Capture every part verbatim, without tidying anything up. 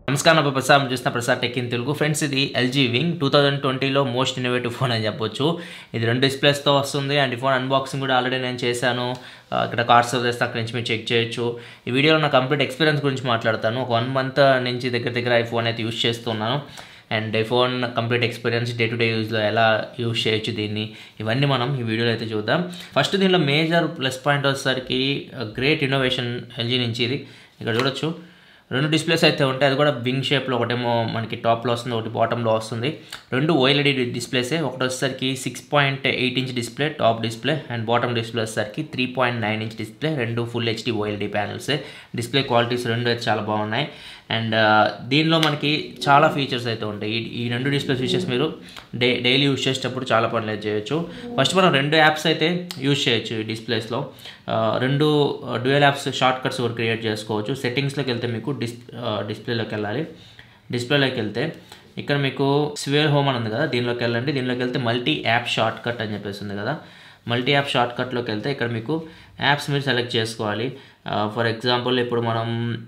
నమస్కారం ప్రసాద్ చూస్తున్న Prasad tech in Telugu friends ఇది ఎల్జీ వింగ్ టూ థౌజండ్ ట్వంటీలో మోస్ట్ ఇన్నోవేటివ్ ఫోన్ అని చెప్పొచ్చు. ఇది రెండు డిస్ప్లేస్తో వస్తుంది అండ్ ఈ ఫోన్ అన్బాక్సింగ్ కూడా ఆల్రెడీ నేను చేశాను. ఇక్కడ కార్డ్స్ చేస్తే అక్కడి నుంచి మీరు చెక్ చేయొచ్చు. ఈ వీడియోలో నా కంప్లీట్ ఎక్స్పీరియన్స్ గురించి మాట్లాడతాను. ఒక వన్ మంత్ నుంచి దగ్గర దగ్గర ఈ ఫోన్ అయితే యూస్ చేస్తున్నాను అండ్ ఈ phone complete experience day to day యూజ్లో ఎలా యూజ్ చేయొచ్చు దీన్ని ఇవన్నీ మనం ఈ వీడియోలో అయితే చూద్దాం. ఫస్ట్ దీనిలో మేజర్ ప్లస్ పాయింట్ వచ్చేసరికి గ్రేట్ ఇన్నోవేషన్ ఎల్జీ నుంచి. ఇది ఇక్కడ చూడొచ్చు రెండు డిస్ప్లేస్ అయితే ఉంటాయి. అది కూడా వింగ్ షేప్లో, ఒకటేమో మనకి టాప్లో వస్తుంది, ఒకటి బాటంలో వస్తుంది. రెండు ఓఎల్ఈడి డిస్ప్లేసే. ఒకటి వచ్చేసరికి six point eight inch display top display and bottom display వచ్చేసరికి three point nine inch display. రెండు ఫుల్ హెచ్డి ఓఎల్ఈడి ప్యానల్సే. డిస్ప్లే క్వాలిటీస్ రెండు అయితే చాలా బాగున్నాయి అండ్ దీనిలో మనకి చాలా ఫీచర్స్ అయితే ఉంటాయి. ఈ రెండు డిస్ప్లే ఫీచర్స్ మీరు డే డైలీ యూజ్ చేసేటప్పుడు చాలా పనులు అయితే చేయొచ్చు. ఫస్ట్ మనం రెండు యాప్స్ అయితే యూజ్ చేయొచ్చు ఈ డిస్ప్లేస్లో. రెండు డ్యూయల్ యాప్స్ షార్ట్ కట్స్ కూడా క్రియేట్ చేసుకోవచ్చు. సెట్టింగ్స్లోకి వెళ్తే మీకు డిస్ డిస్ప్లేలోకి వెళ్ళాలి. డిస్ప్లేలోకి వెళ్తే ఇక్కడ మీకు స్వేర్ హోమ్ అని ఉంది కదా, దీనిలోకి వెళ్ళండి. దీనిలోకి వెళ్తే మల్టీ యాప్ షార్ట్ కట్ అని చెప్పేసి ఉంది కదా. మల్టీ యాప్ షార్ట్ కట్లోకి వెళ్తే ఇక్కడ మీకు యాప్స్ మీరు సెలెక్ట్ చేసుకోవాలి. ఫర్ ఎగ్జాంపుల్ ఇప్పుడు మనం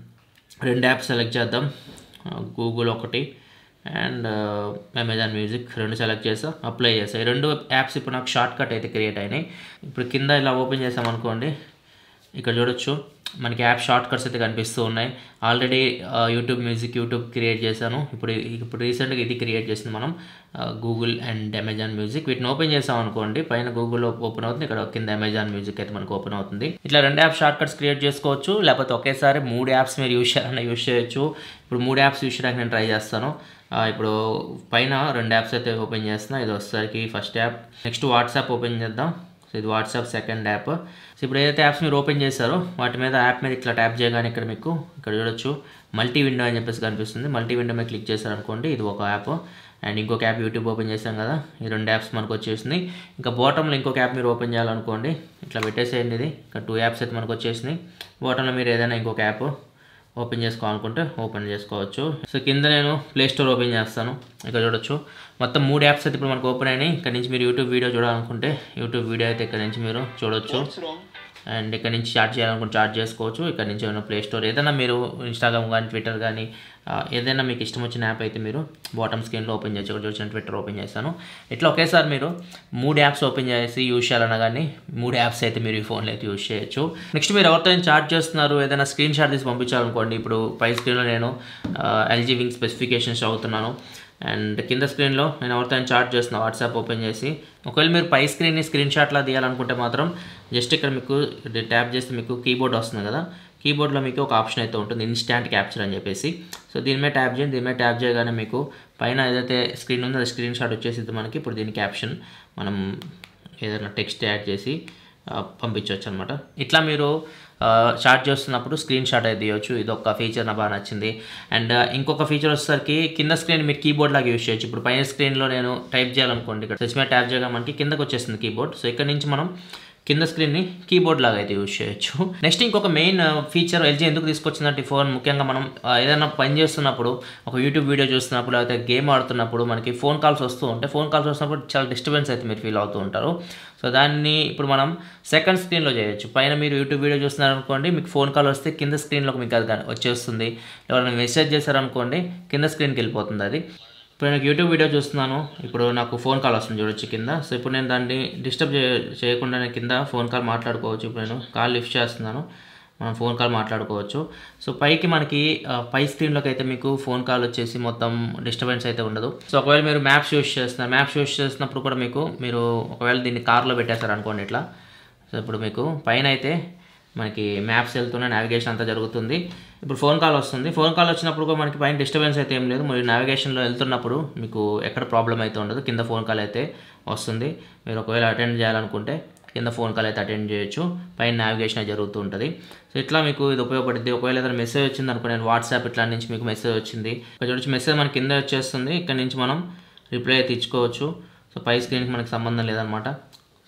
రెండు యాప్స్ సెలెక్ట్ చేద్దాం. గూగుల్ ఒకటి అండ్ అమెజాన్ మ్యూజిక్ రెండు సెలెక్ట్ చేసా, అప్లై చేసా. ఈ రెండు యాప్స్ ఇప్పుడు నాకు షార్ట్ కట్ అయితే క్రియేట్ అయినాయి. ఇప్పుడు కింద ఇలా ఓపెన్ చేసాం అనుకోండి, ఇక్కడ చూడొచ్చు మనకి యాప్ షార్ట్ కట్స్ అయితే కనిపిస్తూ ఉన్నాయి. Already YouTube music YouTube create చేశాను. ఇప్పుడు ఇప్పుడు రీసెంట్గా ఇది క్రియేట్ చేసింది మనం గూగుల్ అండ్ అమెజాన్ మ్యూజిక్. వీటిని ఓపెన్ చేసాం అనుకోండి, పైన గూగుల్ ఓపెన్ అవుతుంది, ఇక్కడ కింద అమెజాన్ మ్యూజిక్ అయితే మనకు ఓపెన్ అవుతుంది. ఇట్లా రెండు యాప్ షార్ట్ కట్స్ క్రియేట్ చేసుకోవచ్చు, లేకపోతే ఒకేసారి మూడు యాప్స్ మీరు యూజ్ చేయాలన్నా యూజ్ చేయొచ్చు. ఇప్పుడు మూడు యాప్స్ యూజ్ చేయడానికి నేను ట్రై చేస్తాను. ఇప్పుడు పైన రెండు యాప్స్ అయితే ఓపెన్ చేస్తున్నా. ఇది వచ్చేసరికి first app. Next WhatsApp open చేద్దాం. సో ఇది వాట్సాప్ సెకండ్ యాప్. సో ఇప్పుడు ఏదైతే యాప్స్ మీరు ఓపెన్ చేశారో వాటి మీద యాప్ మీద ఇట్లా ట్యాప్ చేయగానే ఇక్కడ మీకు ఇక్కడ చూడొచ్చు మల్టీ విండో అని చెప్పేసి కనిపిస్తుంది. మల్టీ విండో మీద క్లిక్ చేశారనుకోండి, ఇది ఒక యాప్ అండ్ ఇంకొక యాప్ యూట్యూబ్ ఓపెన్ చేసాం కదా, ఈ రెండు యాప్స్ మనకు వచ్చేసింది. ఇంకా బాటంలో ఇంకొక యాప్ మీరు ఓపెన్ చేయాలనుకోండి, ఇట్లా పెట్టేసేయండి. ఇది ఇక్కడ టూ యాప్స్ అయితే మనకు వచ్చేసినాయి. బాటంలో మీరు ఏదైనా ఇంకొక యాప్ ఓపెన్ చేసుకోవాలనుకుంటే ఓపెన్ చేసుకోవచ్చు. సో కింద నేను ప్లే స్టోర్ ఓపెన్ చేస్తాను. ఇక్కడ చూడొచ్చు మొత్తం మూడు యాప్స్ అయితే ఇప్పుడు మనకు ఓపెన్ అయినాయి. ఇక్కడ నుంచి మీరు యూట్యూబ్ వీడియో చూడాలనుకుంటే యూట్యూబ్ వీడియో అయితే ఇక్కడ నుంచి మీరు చూడొచ్చు అండ్ ఇక్కడ నుంచి చార్ట్ చేయాలనుకుంటే చార్ట్ చేసుకోవచ్చు. ఇక్కడ నుంచి ఏమైనా ప్లే స్టోర్ ఏదైనా మీరు ఇన్స్టాగ్రామ్ కానీ ట్విట్టర్ కానీ ఏదైనా మీకు ఇష్టం వచ్చిన యాప్ అయితే మీరు బాటమ్ స్క్రీన్లో ఓపెన్ చేయొచ్చు. ఇక్కడ చూసిన ట్విట్టర్ ఓపెన్ చేశాను. ఇట్లా ఒకేసారి మీరు మూడు యాప్స్ ఓపెన్ చేసి యూజ్ చేయాలన్నా కానీ మూడు యాప్స్ అయితే మీరు ఈ ఫోన్లో అయితే యూజ్ చేయొచ్చు. నెక్స్ట్ మీరు ఎవరితో చార్ట్ చేస్తున్నారు, ఏదైనా స్క్రీన్ షాట్ తీసి పంపించాలనుకోండి. ఇప్పుడు పై స్క్రీన్లో నేను ఎల్జీ వింగ్ స్పెసిఫికేషన్స్ చదువుతున్నాను అండ్ కింద స్క్రీన్లో నేను ఎవరితో చార్ట్ చేస్తున్నాను వాట్సాప్ ఓపెన్ చేసి. ఒకవేళ మీరు పై స్క్రీన్ని స్క్రీన్ షాట్లా తీయాలనుకుంటే మాత్రం జస్ట్ ఇక్కడ మీకు ట్యాప్ చేస్తే మీకు కీబోర్డ్ వస్తుంది కదా, కీబోర్డ్లో మీకు ఒక ఆప్షన్ అయితే ఉంటుంది ఇన్స్టాంట్ క్యాప్చర్ అని చెప్పేసి. సో దీని మీద ట్యాప్ చేయండి. దీని మీద ట్యాప్ చేయగానే మీకు పైన ఏదైతే స్క్రీన్ ఉందో అది స్క్రీన్ షాట్ వచ్చేసి మనకి ఇప్పుడు దీని క్యాప్షన్ మనం ఏదైనా టెక్స్ట్ యాడ్ చేసి పంపించవచ్చు అనమాట. ఇట్లా మీరు షార్ట్ చేస్తున్నప్పుడు స్క్రీన్ షాట్ అయితే తీయవచ్చు. ఇది ఒక ఫీచర్ నాకు బాగా నచ్చింది. అండ్ ఇంకొక ఫీచర్ వచ్చేసరికి కింద స్క్రీన్ మీరు కీబోర్డ్ లాగా యూజ్ చేయొచ్చు. ఇప్పుడు పైన స్క్రీన్లో నేను టైప్ చేయాలనుకోండి, ఇక్కడ సెచ్ మీద ట్యాప్ చేయగా మనకి కిందకు వచ్చేస్తుంది కీబోర్డ్. సో ఇక్కడ నుంచి మనం కింద స్క్రీన్ని కీబోర్డ్ లాగా అయితే యూజ్ చేయొచ్చు. నెక్స్ట్ ఇంకొక మెయిన్ ఫీచర్ ఎల్జీ ఎందుకు తీసుకొచ్చిందంటే ఈ ఫోన్ ముఖ్యంగా మనం ఏదైనా పని చేస్తున్నప్పుడు, ఒక యూట్యూబ్ వీడియో చూస్తున్నప్పుడు, లేకపోతే గేమ్ ఆడుతున్నప్పుడు మనకి ఫోన్ కాల్స్ వస్తూ ఉంటాయి. ఫోన్ కాల్స్ వస్తున్నప్పుడు చాలా డిస్టర్బెన్స్ అయితే మీరు ఫీల్ అవుతూ ఉంటారు. సో దాన్ని ఇప్పుడు మనం సెకండ్ స్క్రీన్లో చేయొచ్చు. పైన మీరు యూట్యూబ్ వీడియో చూస్తున్నారనుకోండి, మీకు ఫోన్ కాల్ వస్తే కింద స్క్రీన్లోకి మీకు అది వచ్చేస్తుంది. ఎవరైనా మెసేజ్ చేశారనుకోండి కింద స్క్రీన్కి వెళ్ళిపోతుంది అది. ఇప్పుడు నేను యూట్యూబ్ వీడియో చూస్తున్నాను, ఇప్పుడు నాకు ఫోన్ కాల్ వస్తుంది చూడొచ్చు కింద. సో ఇప్పుడు నేను దాన్ని డిస్టర్బ్ చేయకుండా నేను కింద ఫోన్ కాల్ మాట్లాడుకోవచ్చు. ఇప్పుడు నేను కాల్ లిఫ్ట్ చేస్తున్నాను, మనం ఫోన్ కాల్ మాట్లాడుకోవచ్చు. సో పైకి మనకి పై స్క్రీన్లోకి అయితే మీకు ఫోన్ కాల్ వచ్చేసి మొత్తం డిస్టర్బెన్స్ అయితే ఉండదు. సో ఒకవేళ మీరు మ్యాప్స్ యూస్ చేస్తున్నారు, మ్యాప్స్ యూస్ చేస్తున్నప్పుడు కూడా మీకు మీరు ఒకవేళ దీన్ని కార్లో పెట్టేస్తారు అనుకోండి ఇట్లా. సో ఇప్పుడు మీకు పైన అయితే మనకి మ్యాప్స్ వెళ్తున్న నావిగేషన్ అంతా జరుగుతుంది. ఇప్పుడు ఫోన్ కాల్ వస్తుంది. ఫోన్ కాల్ వచ్చినప్పుడు కూడా మనకి పైన డిస్టర్బెన్స్ అయితే ఏం లేదు. మరి నావిగేషన్లో వెళ్తున్నప్పుడు మీకు ఎక్కడ ప్రాబ్లం అయితే ఉండదు. కింద ఫోన్ కాల్ అయితే వస్తుంది. మీరు ఒకవేళ అటెండ్ చేయాలనుకుంటే కింద ఫోన్ కాల్ అయితే అటెండ్ చేయొచ్చు. పైన నావిగేషన్ జరుగుతూ ఉంటుంది. సో ఇట్లా మీకు ఇది ఉపయోగపడుతుంది. ఒకవేళ ఏదైనా మెసేజ్ వచ్చింది అనుకోండి, నేను వాట్సాప్ ఇట్లా నుంచి మీకు మెసేజ్ వచ్చింది, ఇక్కడ చూడొచ్చు మెసేజ్ మనకి కింద వచ్చేస్తుంది. ఇక్కడ నుంచి మనం రిప్లై అయితే ఇచ్చుకోవచ్చు. సో పై స్క్రీన్కి మనకి సంబంధం లేదనమాట.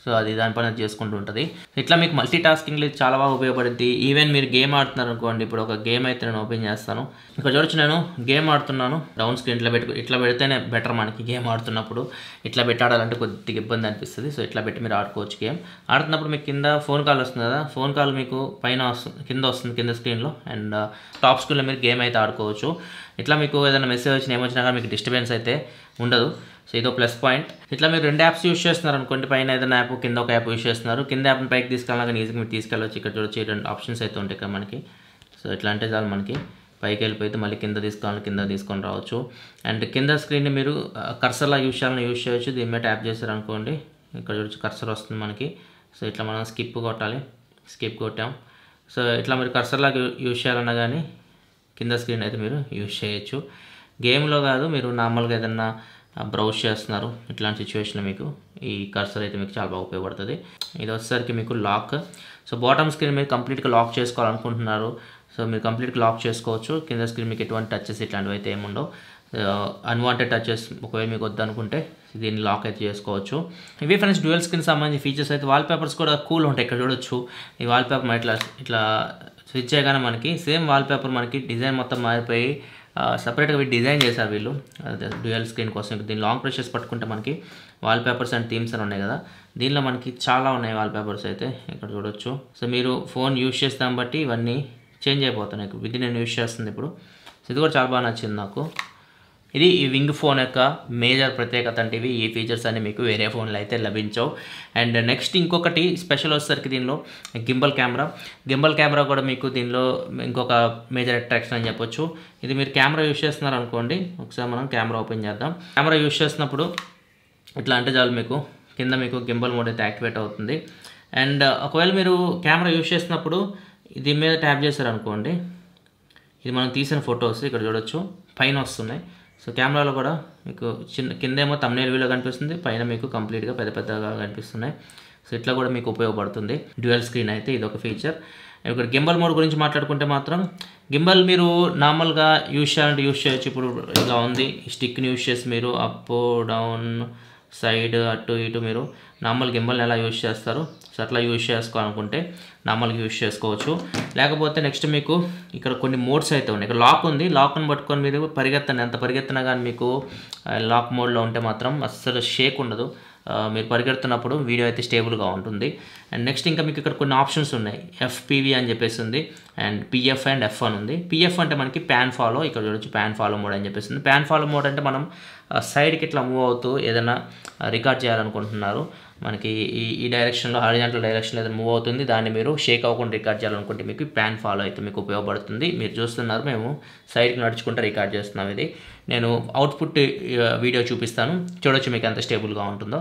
సో అది దానిపైన చేసుకుంటూ ఉంటుంది. ఇట్లా మీకు మల్టీ టాస్కింగ్లో చాలా బాగా ఉపయోగపడుతుంది. ఈవెన్ మీరు గేమ్ ఆడుతున్నారు అనుకోండి, ఇప్పుడు ఒక గేమ్ అయితే నేను ఓపెన్ చేస్తాను. ఇక్కడ చూడొచ్చు నేను గేమ్ ఆడుతున్నాను. డౌన్ స్క్రీన్ ఇట్లా పెట్టు ఇట్లా పెడితేనే బెటర్ మనకి గేమ్ ఆడుతున్నప్పుడు. ఇట్లా పెట్టి ఆడాలంటే కొద్దిగా ఇబ్బంది అనిపిస్తుంది. సో ఇట్లా పెట్టి మీరు ఆడుకోవచ్చు గేమ్. ఆడుతున్నప్పుడు మీకు కింద ఫోన్ కాల్ వస్తుంది కదా, ఫోన్ కాల్ మీకు పైన వస్తుంది, కింద వస్తుంది కింద స్క్రీన్లో. అండ్ టాప్ స్క్రీన్లో మీరు గేమ్ అయితే ఆడుకోవచ్చు. ఇట్లా మీకు ఏదైనా మెసేజ్ వచ్చినా ఏమొచ్చినా కానీ మీకు డిస్టర్బెన్స్ అయితే ఉండదు. సో ఇదో ప్లస్ పాయింట్. ఇట్లా మీరు రెండు యాప్స్ యూస్ చేస్తున్నారు అనుకోండి, పైన ఏదైనా యాప్ కింద ఒక యాప్ యూస్ చేస్తున్నారు, కింద యాప్ని పైకి తీసుకెళ్ళాలి కానీ ఈజీగా మీరు తీసుకెళ్ళవచ్చు. ఇక్కడ చూడొచ్చు రెండు ఆప్షన్స్ అయితే ఉంటాయి ఇక్కడ మనకి. సో ఇట్లా అంటే చాలు మనకి పైకి వెళ్ళిపోతే మళ్ళీ కింద తీసుకోవాలి, కింద తీసుకొని రావచ్చు. అండ్ కింద స్క్రీన్ని మీరు కర్సర్లా యూస్ చేయాలని యూస్ చేయొచ్చు. దీని మీద ట్యాప్ చేశారు అనుకోండి, ఇక్కడ చూడొచ్చు కర్సర్ వస్తుంది మనకి. సో ఇట్లా మనం స్కిప్ కొట్టాలి, స్కిప్ కొట్టాం. సో ఇట్లా మీరు కర్సర్లా యూస్ చేయాలన్నా కానీ కింద స్క్రీన్ అయితే మీరు యూస్ చేయొచ్చు. గేమ్లో కాదు, మీరు నార్మల్గా ఏదన్నా బ్రౌజ్ చేస్తున్నారు ఇట్లాంటి సిచ్యువేషన్లో మీకు ఈ కర్సర్ అయితే మీకు చాలా బాగా ఉపయోగపడుతుంది. ఇది వచ్చేసరికి మీకు లాక్. సో బాటమ్ స్క్రీన్ మీరు కంప్లీట్గా లాక్ చేసుకోవాలనుకుంటున్నారు, సో మీరు కంప్లీట్గా లాక్ చేసుకోవచ్చు. కింద స్క్రీన్ మీకు ఎటువంటి టచెస్ ఇట్లాంటివి అయితే ఏముండవు. అన్వాంటెడ్ టచెస్ ఒకవేళ మీకు వద్దనుకుంటే దీన్ని లాక్ అయితే చేసుకోవచ్చు. ఇవి ఫ్రెండ్స్ డ్యూయల్ స్క్రీన్ సంబంధించి ఫీచర్స్ అయితే. వాల్ పేపర్స్ కూడా కూల్ ఉంటాయి. ఇక్కడ చూడొచ్చు ఈ వాల్ పేపర్ ఇట్లా ఇట్లా స్విచ్ చేయగానే మనకి సేమ్ వాల్ పేపర్ మనకి డిజైన్ మొత్తం మారిపోయి సపరేట్గా వీళ్ళు డిజైన్ చేశారు వీళ్ళు డ్యూయల్ స్క్రీన్ కోసం. దీని లాంగ్ ప్రెషర్స్ పట్టుకుంటే మనకి వాల్ పేపర్స్ అండ్ థీమ్స్ అని ఉన్నాయి కదా, దీనిలో మనకి చాలా ఉన్నాయి వాల్ పేపర్స్ అయితే ఇక్కడ చూడొచ్చు. సో మీరు ఫోన్ యూస్ చేస్తాం బట్టి ఇవన్నీ చేంజ్ అయిపోతున్నాయి. ఇది నేను యూస్ చేస్తుంది ఇప్పుడు. సో ఇది కూడా చాలా బాగా నచ్చింది నాకు. ఇది ఈ వింగ్ ఫోన్ యొక్క మేజర్ ప్రత్యేకత అంటే ఇవి. ఈ ఫీచర్స్ అన్ని మీకు వేరే ఫోన్లో అయితే లభించవు. అండ్ నెక్స్ట్ ఇంకొకటి స్పెషల్ వచ్చేసరికి దీనిలో గింబల్ కెమెరా. గింబల్ కెమెరా కూడా మీకు దీనిలో ఇంకొక మేజర్ అట్రాక్షన్ అని చెప్పొచ్చు. ఇది మీరు కెమెరా యూస్ చేస్తున్నారు అనుకోండి, ఒకసారి మనం కెమెరా ఓపెన్ చేద్దాం. కెమెరా యూస్ చేస్తున్నప్పుడు ఇట్లా అంటే చాలు మీకు కింద మీకు గింబల్ మోడ్ అయితే యాక్టివేట్ అవుతుంది. అండ్ ఒకవేళ మీరు కెమెరా యూస్ చేస్తున్నప్పుడు దీని మీద ట్యాప్ చేశారనుకోండి, ఇది మనం తీసిన ఫొటోస్ ఇక్కడ చూడొచ్చు పైన వస్తున్నాయి. సో కెమెరాలో కూడా మీకు చిన్న కిందేమో థంబ్నెయిల్ వ్యూలో కనిపిస్తుంది, పైన మీకు కంప్లీట్గా పెద్ద పెద్దగా కనిపిస్తున్నాయి. సో ఇట్లా కూడా మీకు ఉపయోగపడుతుంది డ్యూయల్ స్క్రీన్ అయితే. ఇది ఒక ఫీచర్. ఇక్కడ గింబల్ మోడ్ గురించి మాట్లాడుకుంటే మాత్రం గింబల్ మీరు నార్మల్గా యూస్ చేయాలంటే యూస్ చేయొచ్చు. ఇప్పుడు ఇలా ఉంది, ఈ స్టిక్ని యూస్ చేసి మీరు అప్ డౌన్ సైడ్ అటు ఇటు మీరు నార్మల్ గింబల్ని ఎలా యూస్ చేస్తారు, సో అట్లా యూస్ చేసుకోవాలనుకుంటే నార్మల్గా యూస్ చేసుకోవచ్చు. లేకపోతే నెక్స్ట్ మీకు ఇక్కడ కొన్ని మోడ్స్ అయితే ఉన్నాయి. ఇక్కడ లాక్ ఉంది, లాక్ని పట్టుకొని మీరు పరిగెత్తండి, ఎంత పరిగెత్తినా కానీ మీకు లాక్ మోడ్లో ఉంటే మాత్రం అస్సలు షేక్ ఉండదు. మీరు పరిగెడుతున్నప్పుడు వీడియో అయితే స్టేబుల్గా ఉంటుంది. అండ్ నెక్స్ట్ ఇంకా మీకు ఇక్కడ కొన్ని ఆప్షన్స్ ఉన్నాయి. ఎఫ్పివి అని చెప్పేసి ఉంది, అండ్ పిఎఫ్ అండ్ ఎఫ్ అని ఉంది. పిఎఫ్ అంటే మనకి ప్యాన్ ఫాలో, ఇక్కడ చూడొచ్చు ప్యాన్ ఫాలో మోడ్ అని చెప్పేసి ఉంది. ప్యాన్ ఫాలో మోడ్ అంటే మనం సైడ్కి ఇట్లా మూవ్ అవుతూ ఏదైనా రికార్డ్ చేయాలనుకుంటున్నారు, మనకి ఈ ఈ డైరెక్షన్లో హారిజాంటల్ డైరెక్షన్లో ఏదైనా మూవ్ అవుతుంది, దాన్ని మీరు షేక్ అవ్వకుండా రికార్డ్ చేయాలనుకుంటే మీకు ప్యాన్ ఫాలో అయితే మీకు ఉపయోగపడుతుంది. మీరు చూస్తున్నారు మేము సైడ్కి నడుచుకుంటే రికార్డ్ చేస్తున్నాం. ఇది నేను అవుట్పుట్ వీడియో చూపిస్తాను, చూడొచ్చు మీకు ఎంత స్టేబుల్గా ఉంటుందో.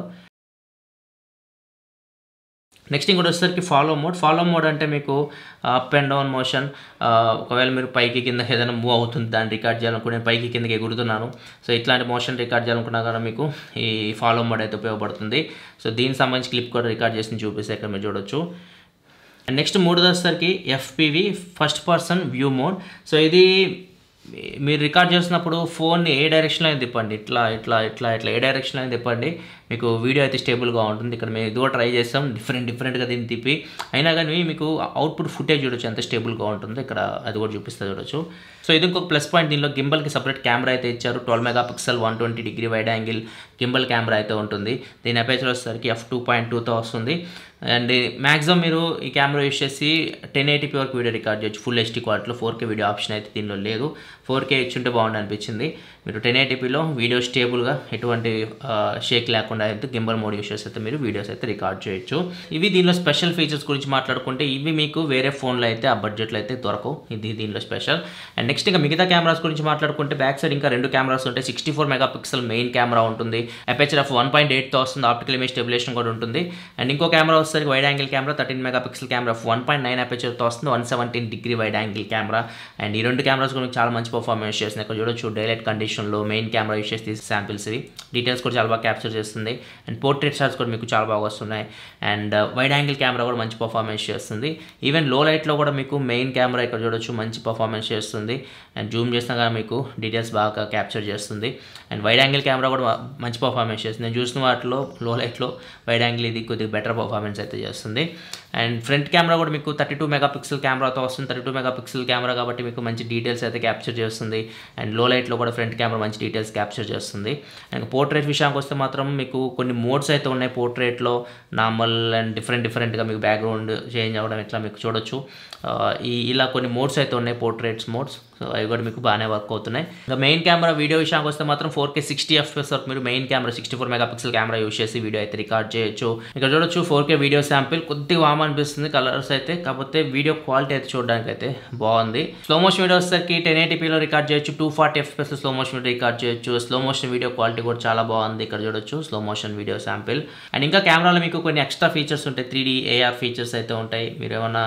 నెక్స్ట్ ఇంకోటి వచ్చేసరికి ఫాలో మోడ్. ఫాలో మోడ్ అంటే మీకు అప్ అండ్ డౌన్ మోషన్, ఒకవేళ మీరు పైకి కింద ఏదైనా మూవ్ అవుతుంది దాన్ని రికార్డ్ చేయాలనుకుంటే నేను పైకి కిందకి ఎగురుతున్నాను, సో ఇట్లాంటి మోషన్ రికార్డ్ చేయాలనుకున్నా కానీ మీకు ఈ ఫాలో మోడ్ అయితే ఉపయోగపడుతుంది. సో దీనికి సంబంధించి క్లిప్ కూడా రికార్డ్ చేసి చూపిస్తే ఇక్కడ మీరు చూడొచ్చు. అండ్ నెక్స్ట్ మూడు వచ్చేసరికి FPV first person view mode. So ఇది మీరు రికార్డ్ చేస్తున్నప్పుడు ఫోన్ని ఏ డైరెక్షన్లో అయినా తిప్పండి, ఇట్లా ఇట్లా ఇట్లా ఇట్లా ఏ డైరెక్షన్లో అయినా తిప్పండి, మీకు వీడియో అయితే స్టేబుల్గా ఉంటుంది. ఇక్కడ మేము ఇది కూడా ట్రై చేస్తాం డిఫరెంట్ డిఫరెంట్గా దీన్ని తిప్పి, అయినా కానీ మీకు అవుట్పుట్ ఫుటేజ్ చూడొచ్చు ఎంత స్టేబుల్గా ఉంటుందో, ఇక్కడ అది కూడా చూపిస్తే చూడొచ్చు. సో ఇది ఇంకొక ప్లస్ పాయింట్. దీనిలో గింబల్కి సపరేట్ కెమెరా అయితే ఇచ్చారు. Twelve mega pixel one twenty degree wide angle gimbal camera అయితే ఉంటుంది. దీని అపేచర్ వచ్చేసరికి ఎఫ్ టూ పాయింట్ టూతో వస్తుంది. అండ్ మ్యాక్సిమం మీరు ఈ కెమెరా యూస్ చేసి టెన్ ఎయిటీపీ వరకు వీడియో రికార్డ్ చేయొచ్చు. ఫుల్ హెచ్డీ క్వాలిటీలో ఫోర్ కే వీడియో ఆప్షన్ అయితే దీనిలో లేదు. ఫోర్ కే ఇచ్చుంటే బాగుంది అనిపించింది. మీరు టెన్ ఎయిటీపీలో వీడియో స్టేబుల్గా ఎటువంటి షేక్ లేకుండా అయితే గింబల్ మోడ్ యూస్ చేస్తే మీరు వీడియోస్ అయితే రికార్డ్ చేయొచ్చు. ఇవి దీనిలో స్పెషల్ ఫీచర్స్ గురించి మాట్లాడుకుంటే ఇవి మీకు వేరే ఫోన్లో అయితే ఆ బడ్జెట్లో అయితే దొరకవు, ఇది దీనిలో స్పెషల్. అండ్ నెక్స్ట్ ఇంకా మిగతా కెమెరాస్ గురించి మాట్లాడుకుంటే బ్యాక్ సైడ్ ఇంకా రెండు కెమెరాస్ ఉంటాయి. Sixty four mega pixel main camera ఉంటుంది, అపేచర్ ఆఫ్ వన్ పాయింట్ ఎయిట్తో వస్తుంది, ఆప్టికల్ ఇమేజ్ స్టెబిలేషన్ కూడా ఉంటుంది. అండ్ ఇంకో కెమెరా వచ్చేసరికి wide angle camera thirteen mega pixel camera one point nine అపేచర్తో వస్తుంది, one seventeen degree wide angle camera. And ఈ రెండు కెమెరాస్ గురించి చాలా మంచి పర్ఫార్మెన్స్ చేస్తుంది. ఇక్కడ చూడొచ్చు డైలైట్ కండిషన్లో మెయిన్ కెమెరా యూస్ చేసి తీసే శాంపిల్స్ ఇవి, డీటెయిల్స్ కూడా చాలా బాగా క్యాప్చర్ చేస్తుంది. అండ్ పోర్ట్రేట్ షాట్స్ కూడా మీకు చాలా బాగా వస్తున్నాయి. అండ్ వైడ్ యాంగిల్ కెమెరా కూడా మంచి పర్ఫార్మెన్స్ చేస్తుంది. ఈవెన్ లో లైట్లో కూడా మీకు మెయిన్ కెమెరా ఇక్కడ చూడొచ్చు మంచి పర్ఫార్మెన్స్ చేస్తుంది. అండ్ జూమ్ చేసినా కానీ మీకు డీటెయిల్స్ బాగా క్యాప్చర్ చేస్తుంది. అండ్ వైడ్ యాంగిల్ కెమెరా కూడా మంచి మంచి పర్ఫార్మెన్స్ చేస్తుంది. నేను చూసిన వాటిలో లో లైట్లో వైడ్ యాంగిల్ ఇది కొద్దిగా బెటర్ పర్ఫార్మెన్స్ అయితే చేస్తుంది. అండ్ ఫ్రంట్ కెమెరా కూడా మీకు థర్టీ టూ మెగా పిక్సెల్ కెమెరాతో వస్తుంది. Thirty two mega pixel camera కాబట్టి మీకు మంచి డీటెయిల్స్ అయితే క్యాప్చర్ చేస్తుంది. అండ్ లో లైట్లో కూడా ఫ్రంట్ కెమెరా మంచి డీటెయిల్స్ క్యాప్చర్ చేస్తుంది. అండ్ పోర్ట్రేట్ విషయానికి వస్తే మాత్రం మీకు కొన్ని మోడ్స్ అయితే ఉన్నాయి పోర్ట్రేట్లో, నార్మల్ అండ్ డిఫరెంట్ డిఫరెంట్గా మీకు బ్యాక్గ్రౌండ్ చేంజ్ అవ్వడం ఇట్లా మీకు చూడొచ్చు. ఈ ఇలా కొన్ని మోడ్స్ అయితే ఉన్నాయి పోర్ట్రేట్స్ మోడ్స్. సో అవి కూడా మీకు బాగానే వర్క్ అవుతున్నాయి. ఇంకా మెయిన్ కెమెరా వీడియో విషయానికి వస్తే మాత్రం ఫోర్ కే సిక్స్టీ ఎఫ్ఎస్ వరకు మీరు main camera sixty four mega pixel camera use చేసి వీడియో అయితే రికార్డ్ చేయొచ్చు. ఇక్కడ చూడొచ్చు ఫోర్ కే వీడియో శాంపిల్ కొద్దిగా వామ్ అనిపిస్తుంది కలర్స్ అయితే, కాకపోతే వీడియో క్వాలిటీ అయితే చూడడానికి అయితే బాగుంది. స్లో మోషన్ వీడియో వచ్చేసరికి టెన్ ఎయిటీపీలో రికార్డ్ చేయొచ్చు, two forty FS slow motion video record చేయొచ్చు. స్లో మోషన్ వీడియో క్వాలిటీ కూడా చాలా బాగుంది. ఇక్కడ చూడొచ్చు slow motion video sample. And ఇంకా కెమెరాలో మీకు కొన్ని ఎక్స్ట్రా ఫీచర్స్ ఉంటాయి, త్రీ డీ ఏఆర్ ఫీచర్స్ అయితే ఉంటాయి. మీరు ఏమన్నా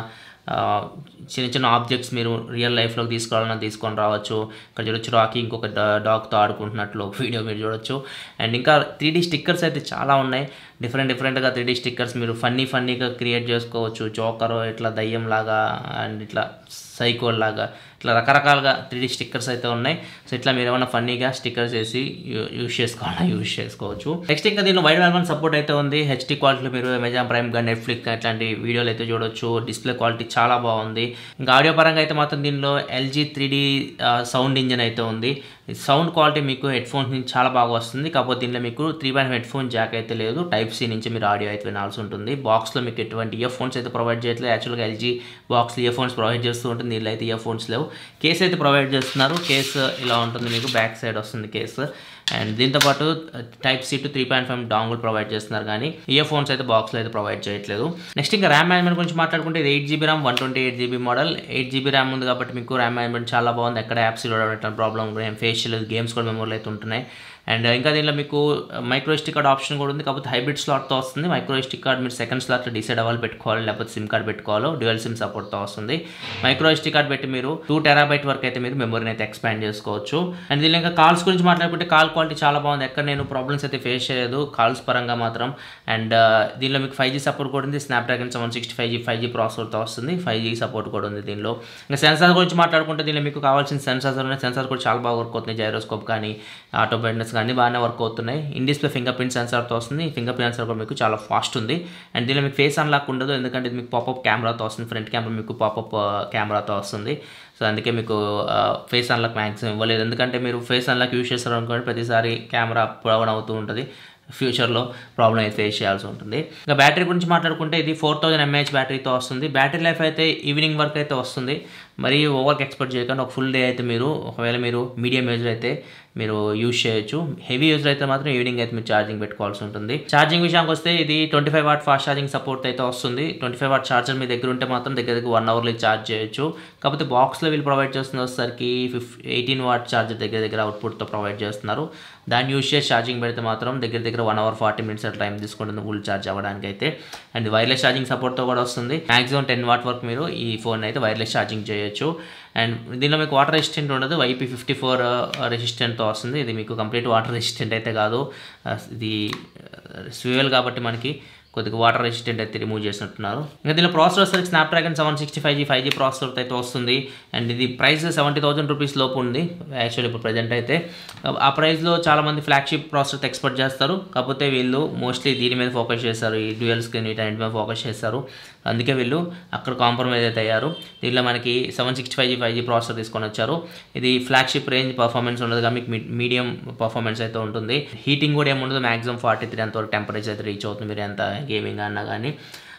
చిన్న చిన్న ఆబ్జెక్ట్స్ మీరు రియల్ లైఫ్లోకి తీసుకోవాలన్నా తీసుకొని రావచ్చు. ఇక్కడ చూడొచ్చు రాకీ ఇంకొక డాగ్తో ఆడుకుంటున్నట్లు వీడియో మీరు చూడొచ్చు. అండ్ ఇంకా త్రీ డీ స్టిక్కర్స్ అయితే చాలా ఉన్నాయి, డిఫరెంట్ డిఫరెంట్గా త్రీ డీ స్టిక్కర్స్ మీరు ఫన్నీ ఫన్నీగా క్రియేట్ చేసుకోవచ్చు. జోకర్ ఇట్లా దయ్యం లాగా అండ్ ఇట్లా సైకోల్ లాగా ఇట్లా రకరకాలుగా త్రీ డీ స్టిక్కర్స్ అయితే ఉన్నాయి. సో ఇట్లా మీరు ఏమైనా ఫన్నీగా స్టిక్కర్స్ వేసి యూస్ చేసుకోవాలన్నా యూస్ చేసుకోవచ్చు. నెక్స్ట్ ఇంకా దీనిలో వైడ్ యాంగిల్ సపోర్ట్ అయితే ఉంది. హెచ్డీ క్వాలిటీలో మీరు అమెజాన్ ప్రైమ్ గా నెట్ఫ్లిక్స్ అట్లాంటి వీడియోలు అయితే చూడొచ్చు. డిస్ప్లే క్వాలిటీ చాలా బాగుంది. ఇంకా ఆడియో పరంగా అయితే మాత్రం దీనిలో LG three D sound engine అయితే ఉంది. సౌండ్ క్వాలిటీ మీకు హెడ్ ఫోన్స్ నుంచి చాలా బాగా వస్తుంది. కాకపోతే దీనిలో మీకు three point headphone jack అయితే లేదు, టైప్ సి నుంచి మీరు ఆడియో అయితే వినాల్సి ఉంటుంది. బాక్స్లో మీకు ఎటువంటి ఇయర్ ఫోన్స్ అయితే ప్రొవైడ్ చేయట్లేదు. యాక్చువల్గా ఎల్జీ బాక్స్లో ఇయర్ ఫోన్స్ ప్రొవైడ్ చేస్తూ ఉంటుంది, దీనిలో అయితే ఇయర్ ఫోన్స్ లేవు. కేస్ అయితే ప్రొవైడ్ చేస్తున్నారు. కేసు ఇలా ఉంటుంది, మీకు బ్యాక్ సైడ్ వస్తుంది కేసు. అండ్ దీంతోపాటు type C to three point five dongle provide చేస్తున్నారు, కానీ ఇయర్ ఫోన్స్ అయితే బాక్స్లో అయితే ప్రొవైడ్ చేయట్లేదు. నెక్స్ట్ ఇంకా ర్యామ్ మేనేజ్మెంట్ గురించి మాట్లాడుకుంటే ఇది eight GB RAM one twenty eight GB model. Eight GB RAM ఉంది కాబట్టి మీకు ర్యామ్ మేనేజ్మెంట్ చాలా బాగుంది. ఎక్కడ యాప్స్ ఇవ్వడం ప్రాబ్లం కూడా ఏం ఫేస్ చేయలేదు. గేమ్స్ కూడా మెమోరీలో అయితే ఉంటున్నాయి. అండ్ ఇంకా దీనిలో మీకు మైక్రో ఎస్టీ కార్డ్ ఆప్షన్ కూడా ఉంది, కాకపోతే హైబ్రిడ్ స్లాట్తో వస్తుంది. మైక్రో ఎస్టీ కార్డ్ మీరు సెకండ్ స్లాట్లో డిసైడ్ అవ్వాలి పెట్టుకోవాలి, లేకపోతే సిమ్ కార్డ్ పెట్టుకోవాలో. డ్యూయల్ సిమ్ సపోర్ట్తో వస్తుంది. మైక్రో ఎస్టీ కార్డ్ పెట్టి మీరు టూ టెరాబైట్ వరకు అయితే మీరు మెమరీని అయితే ఎక్స్పాండ్ చేసుకోవచ్చు. అండ్ దీనిలో ఇంకా కాల్స్ గురించి మాట్లాడుకుంటే కాల్ క్వాలిటీ చాలా బాగుంది. ఎక్కడ నేను ప్రాబ్లమ్స్ అయితే ఫేస్ చేయలేదు కాల్స్ పరంగా మాత్రం. అండ్ దీనిలో మీకు ఫైవ్ జీ సపోర్ట్ కూడా ఉంది. Snapdragon seven sixty five G five G ప్రాసెసర్తో వస్తుంది. ఫైవ్ జీ సపోర్ట్ కూడా ఉంది దీనిలో. ఇంకా సెన్సార్ గురించి మాట్లాడుకుంటే దీనిలో మీకు కావాల్సిన సెన్సార్స్ ఉన్నాయి. సెన్సార్ కూడా చాలా బాగా వర్క్ అవుతుంది. జైరోస్కోప్ కానీ ఆటో బ్రైట్నెస్ కానీ బాగానే వర్క్ అవుతుంది. ఇన్ డిస్ప్లే ఫింగర్ ప్రింట్ సెన్సార్తో వస్తుంది. ఫింగర్ ప్రింట్ సెన్సార్ కూడా మీకు చాలా ఫాస్ట్ ఉంది. అండ్ దీనిలో మీకు ఫేస్ అన్లాక్ ఉండదు, ఎందుకంటే ఇది మీకు పాపప్ కెమెరాతో వస్తుంది. ఫ్రంట్ కెమెరా మీకు పాపప్ కెమెరాతో వస్తుంది. సో అందుకే మీకు ఫేస్ అన్లాక్ మ్యాక్సిమం ఇవ్వలేదు, ఎందుకంటే మీరు ఫేస్ అన్లాక్ యూజ్ చేస్తారు అనుకోండి ప్రతిసారి కెమెరా అప్ డౌన్ అవుతూ ఉంటుంది, ఫ్యూచర్లో ప్రాబ్లం అయితే ఫేస్ చేయాల్సి ఉంటుంది. ఇంకా బ్యాటరీ గురించి మాట్లాడుకుంటే ఇది ఫోర్ థౌజండ్ ఎంఏహెచ్ బ్యాటరీతో వస్తుంది. బ్యాటరీ లైఫ్ అయితే ఈవినింగ్ వరకు అయితే వస్తుంది. మరి ఓవర్కి ఎక్స్పెక్ట్ చేయకుండా ఒక ఫుల్ డే అయితే మీరు ఒకవేళ మీరు మీడియం యూజర్ అయితే మీరు యూజ్ చేయొచ్చు. హెవీ యూజర్ అయితే మాత్రం ఈవినింగ్ అయితే మీరు ఛార్జింగ్ పెట్టుకోవాల్సి ఉంటుంది. ఛార్జింగ్ విషయానికి వస్తే ఇది twenty five watt fast charging support అయితే వస్తుంది. ట్వంటీ ఫైవ్ వాట్ ఛార్జర్ మీ దగ్గర ఉంటే మాత్రం దగ్గర దగ్గర వన్ అవర్లో ఛార్జ్ చేయొచ్చు. కాకపోతే బాక్స్లో వీళ్ళు ప్రొవైడ్ చేస్తున్న వచ్చేసరికి ఫిఫ్ ఎయిటీన్ వాట్ ఛార్జర్ దగ్గర దగ్గర అవుట్పుట్తో ప్రొవైడ్ చేస్తున్నారు. దాన్ని యూజ్ చేసి ఛార్జింగ్ పెడితే మాత్రం దగ్గర దగ్గర one hour forty minutes time తీసుకుంటుంది ఫుల్ ఛార్జ్ అవ్వడానికి అయితే. అండ్ వైర్లెస్ ఛార్జింగ్ సపోర్ట్తో కూడా వస్తుంది. మ్యాక్సిమం టెన్ వాట్ వరకు మీరు ఈ ఫోన్ అయితే వైర్లెస్ ఛార్జింగ్ చేయొచ్చు. అండ్ దీనిలో మీకు వాటర్ రెసిస్టెంట్ ఉండదు, వైపీ ఫిఫ్టీ ఫోర్ రెసిస్టెంట్తో వస్తుంది. ఇది మీకు కంప్లీట్ వాటర్ రెసిస్టెంట్ అయితే కాదు, ఇది స్వివెల్ కాబట్టి మనకి కొద్దిగా వాటర్ రెసిస్టెంట్ అయితే రిమూవ్ చేసినట్టున్నారు. ఇంకా దీనిలో ప్రాసెసర్ వచ్చేసరికి Snapdragon seven sixty five G five G processor అయితే వస్తుంది. అండ్ ఇది ప్రైస్ సెవెంటీ థౌసండ్ రూపీస్ లోపు ఉంది యాక్చువల్లీ ఇప్పుడు ప్రజెంట్ అయితే. ఆ ప్రైస్లో చాలామంది ఫ్లాగ్షిప్ ప్రాసెసర్ ఎక్స్పెక్ట్ చేస్తారు, కాకపోతే వీళ్ళు మోస్ట్లీ దీని మీద ఫోకస్ చేస్తారు, ఈ డ్యూయల్ స్క్రీన్ వీటన్నిటి మీద ఫోకస్ చేస్తారు. అందుకే వీళ్ళు అక్కడ కాంప్రమైజ్ అయితే అయ్యారు. దీనిలో మనకి seven sixty five G five G processor తీసుకొని వచ్చారు. ఇది ఫ్లాగ్షిప్ రేంజ్ పర్ఫార్మెన్స్ ఉండదు, కానీ మీకు మీడియం పర్ఫార్మెన్స్ అయితే ఉంటుంది. హీటింగ్ కూడా ఏమి ఉండదు, మ్యాక్సిమం ఫార్టీ త్రీ అంతవరకు టెంపరేచర్ అయితే రీచ్ అవుతుంది మీరు ఎంత గేమింగ్ అన్నా కానీ.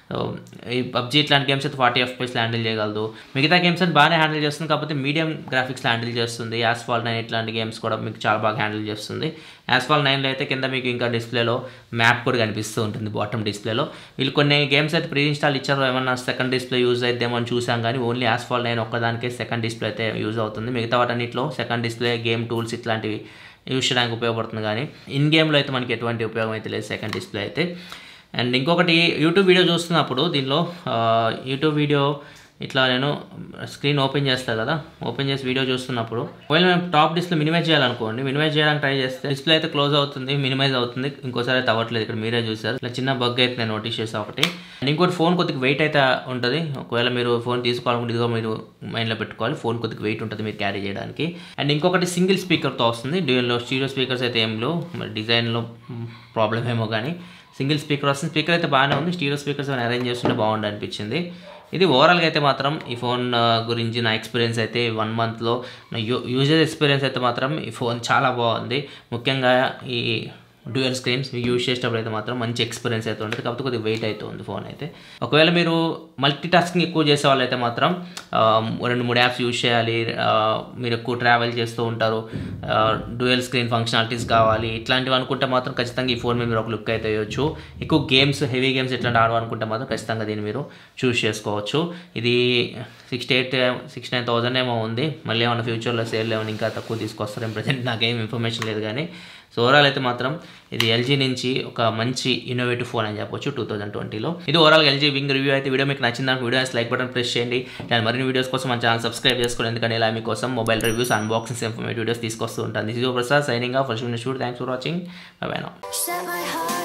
ఈ పబ్జీ ఇట్లాంటి గేమ్స్ అయితే ఫార్టీ ఎఫ్పిఎస్ హ్యాండిల్ చేయగలదు. మిగతా గేమ్స్ అయితే బాగానే హ్యాండిల్ చేస్తుంది, కాకపోతే మీడియం గ్రాఫిక్స్ హ్యాండిల్ చేస్తుంది. యాస్ఫాల్ట్ నైన్ ఇట్లాంటి గేమ్స్ కూడా మీకు చాలా బాగా హ్యాండిల్ చేస్తుంది. యాస్ఫాల్ట్ నైన్లో అయితే కింద మీకు ఇంకా డిస్ప్లేలో మ్యాప్ కూడా కనిపిస్తూ ఉంటుంది బాటమ్ డిస్ప్లేలో. వీళ్ళు కొన్ని గేమ్స్ అయితే ప్రీ ఇన్స్టాల్ ఇచ్చారు, ఏమన్నా సెకండ్ డిస్ప్లే యూజ్ అయిద్దేమో అని చూసాం, కానీ ఓన్లీ యాస్ఫాల్ట్ నైన్ ఒక్కదానికే సెకండ్ డిస్ప్లే అయితే యూజ్ అవుతుంది. మిగతా వాటన్నిటిలో సెకండ్ డిస్ప్లే గేమ్ టూల్స్ ఇట్లాంటివి యూజ్ చేయడానికి ఉపయోగపడుతుంది, కానీ ఇన్ గేమ్లో అయితే మనకి ఎటువంటి ఉపయోగం అయితే లేదు సెకండ్ డిస్ప్లే అయితే. అండ్ ఇంకొకటి యూట్యూబ్ వీడియో చూస్తున్నప్పుడు దీనిలో యూట్యూబ్ వీడియో ఇట్లా నేను స్క్రీన్ ఓపెన్ చేస్తాను కదా, ఓపెన్ చేసి వీడియో చూస్తున్నప్పుడు ఒకవేళ మేము టాప్ డిస్ప్లే మినిమైజ్ చేయాలనుకోండి, మినిమైజ్ చేయడానికి ట్రై చేస్తే డిస్ప్లే అయితే క్లోజ్ అవుతుంది, మినిమైజ్ అవుతుంది, ఇంకోసారి అయితే అవ్వట్లేదు. ఇక్కడ మీరే చూసారు, ఇలా చిన్న బగ్ అయితే నేను నోటీస్ చేసాను ఒకటి. అండ్ ఇంకోటి ఫోన్ కొద్దిగా వెయిట్ అయితే ఉంటుంది. ఒకవేళ మీరు ఫోన్ తీసుకోవాలనుకుంటే ఇదిగో మీరు మైండ్లో పెట్టుకోవాలి, ఫోన్ కొద్దిగా వెయిట్ ఉంటుంది మీరు క్యారీ చేయడానికి. అండ్ ఇంకొకటి సింగిల్ స్పీకర్తో వస్తుంది, డ్యూయల్లో స్టీరియో స్పీకర్స్ అయితే ఏం లేవు, మరి డిజైన్లో ప్రాబ్లం ఏమో కానీ సింగిల్ స్పీకర్ వస్తుంది. స్పీకర్ అయితే బాగానే ఉంది, స్టీరియో స్పీకర్స్ అని అరేంజ్ చేస్తుంటే బాగుంది అనిపించింది. ఇది ఓవరాల్గా అయితే మాత్రం ఈ ఫోన్ గురించి నా ఎక్స్పీరియన్స్ అయితే వన్ మంత్లో నా యూ యూజర్ ఎక్స్పీరియన్స్ అయితే మాత్రం ఈ ఫోన్ చాలా బాగుంది. ముఖ్యంగా ఈ డ్యూయల్ స్క్రీన్స్ యూజ్ చేసేటప్పుడు అయితే మాత్రం మంచి ఎక్స్పీరియన్స్ అయితే ఉంటుంది. కాకపోతే కొద్దిగా వెయిట్ అయితే ఉంది ఫోన్ అయితే. ఒకవేళ మీరు మల్టీ టాస్కింగ్ ఎక్కువ చేసే వాళ్ళైతే మాత్రం రెండు మూడు యాప్స్ యూజ్ చేయాలి, మీరు ఎక్కువ ట్రావెల్ చేస్తూ ఉంటారు, డ్యూయల్ స్క్రీన్ ఫంక్షనాలిటీస్ కావాలి ఇట్లాంటివి అనుకుంటే మాత్రం ఖచ్చితంగా ఈ ఫోన్ మీద మీరు ఒక లుక్ అయితే వేయచ్చు. ఎక్కువ గేమ్స్ హెవీ గేమ్స్ ఇట్లాంటి ఆడవాలనుకుంటే మాత్రం ఖచ్చితంగా దీన్ని మీరు చూస్ చేసుకోవచ్చు. ఇది sixty eight sixty nine thousand ఏమో ఉంది, మళ్ళీ ఏమన్నా ఫ్యూచర్లో సేల్ ఏమైనా ఇంకా తక్కువ తీసుకొస్తారేమో, ప్రజెంట్ నాకేం ఇన్ఫర్మేషన్ లేదు కానీ. సో ఓవరాల్ అయితే మాత్రం ఇది ఎల్జీ నుంచి ఒక మంచి ఇన్నోవేటివ్ ఫోన్ అని చెప్పొచ్చు టూ థౌసండ్ ట్వంటీలో. ఇది ఓవరాల్ ఎల్జీ వింగ్ రివ్యూ అయితే. వీడియో మీకు నచ్చింది అనుకో వీడియో లైక్ బటన్ ప్రెస్ చేయండి. నేను మరిన్ని వీడియోస్ కోసం మన ఛానల్ సబ్స్క్రైబ్ చేసుకోండి, ఎందుకంటే ఇలా మీకోసం mobile reviews, unboxings, informative videos తీసుకొస్తూ ఉంటాను. This is Prasad signing off. First shoot. Thanks for watching. Bye bye now.